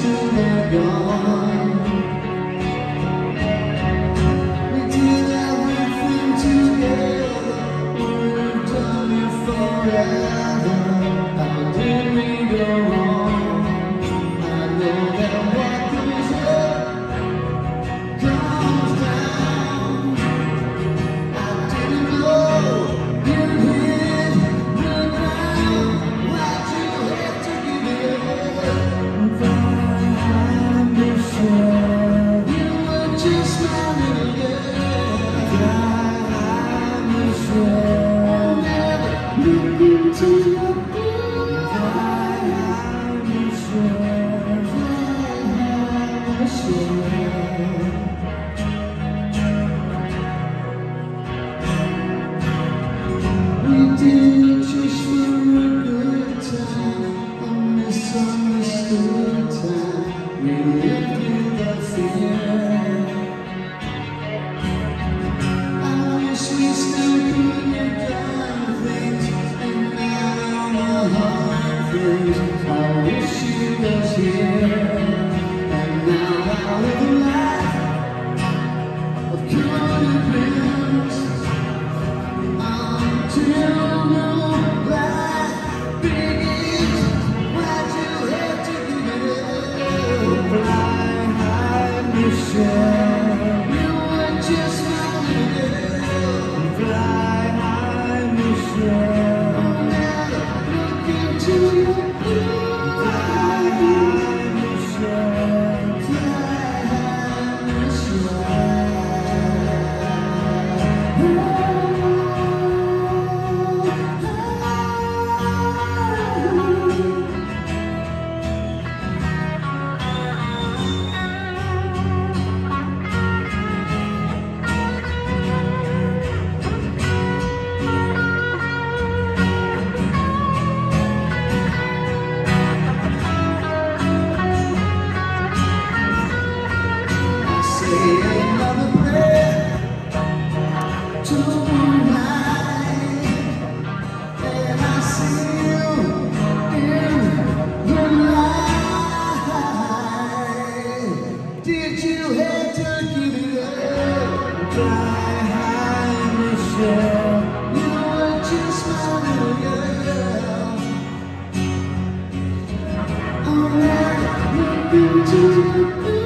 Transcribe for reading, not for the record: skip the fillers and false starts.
till they're gone. We did everything together, we've done it forever. How did we go wrong? I know that what goes up comes down. I didn't know you hit the ground. Why'd you have to give it up? I'm sure you were just smiling again. I'm sure I'll never look into your blue eyes. I'm sure. We did it just for a good time, a misunderstood time. We lived without fear. I wish we still could get down things, and now the hard things. I wish she was here, and now I live a life of could have beens. Until the light begins, why'd you have to give it up? Fly high, Michelle, you were just smiling again. Fly high, Michelle, I'll never look into your blue eyes. Michelle, fly high, Michelle. Another prayer to moonlight, and I see you in the light. Did you have to give it up? Fly high, Michelle, you were just smiling again. I'll never look into